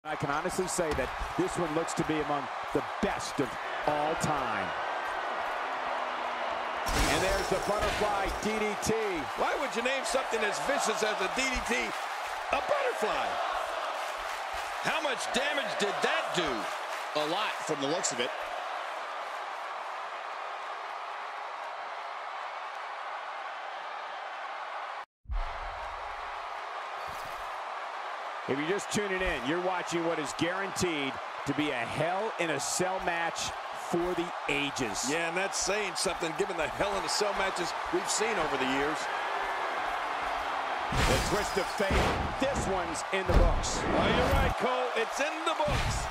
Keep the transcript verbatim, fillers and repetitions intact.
I can honestly say that this one looks to be among the best of all time. And there's the butterfly D D T. Why would you name something as vicious as a D D T a butterfly? How much damage did that do? A lot from the looks of it. If you're just tuning in, you're watching what is guaranteed to be a Hell in a Cell match for the ages. Yeah, and that's saying something given the Hell in a Cell matches we've seen over the years. The twist of fate, this one's in the books. Oh, you're right, Cole. It's in the books.